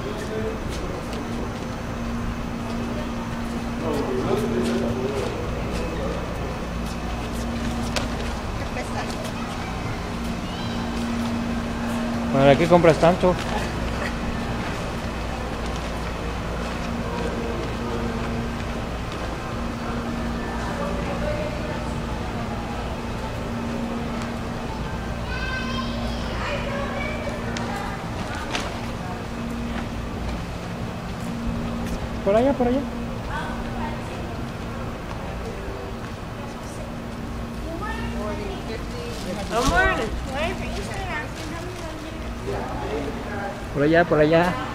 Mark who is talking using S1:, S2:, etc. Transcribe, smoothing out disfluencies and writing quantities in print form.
S1: ¿Para qué compras tanto? Por allá, por allá. Por allá, por allá.